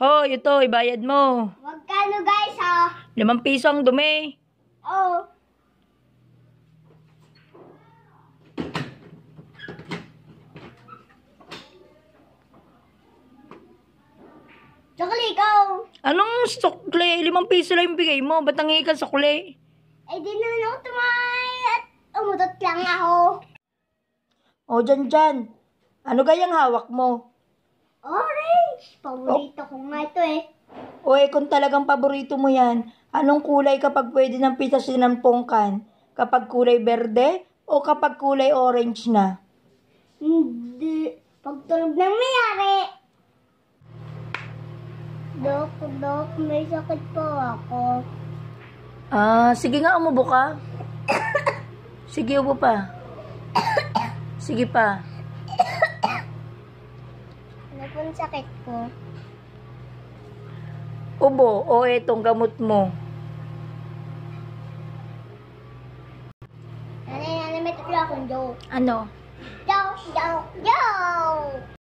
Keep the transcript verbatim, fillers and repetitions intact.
Hoy, ito, ibayad mo. Magkano guys ha? Limang piso ang dumi. Oh. Tsaka ikaw. Anong sukle? Limang piso lang yung bigay mo. Ba't nangingi ka sukle? Eh di naman ako tumay at umutot lang ako. O, dyan, dyan. Ano gayang hawak mo? Orange. Paborito ko nga ito eh. O, eh, kung talagang paborito mo yan, anong kulay kapag pwede ng pitasin ng pongkan? Kapag kulay berde o kapag kulay orange na? Hindi. Pagtulog ng mayari. Dok, dok, may sakit po ako. Ah, sige nga, umubo ka. Sige, ubo pa. Sige pa. Ano po ang sakit ko? Ubo, o etong gamot mo. Nanay, nanay, may tatlo akong joke. Ano? Joke, joke, joke!